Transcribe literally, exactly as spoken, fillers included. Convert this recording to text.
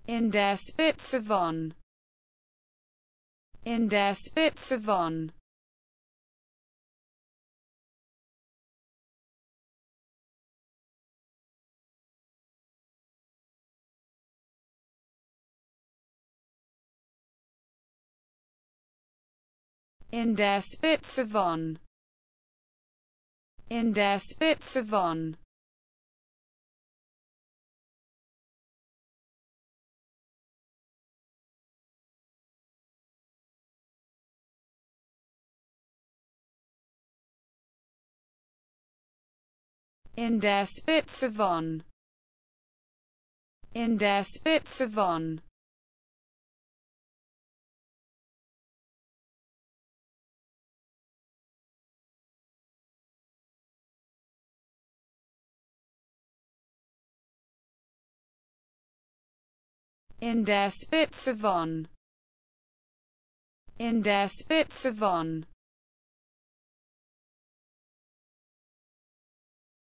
In der Spitze von. In der Spitze von. In der Spitze von. In der Spitze von. In der Spitze von. In der Spitze von. In der Spitze von. In der Spitze von.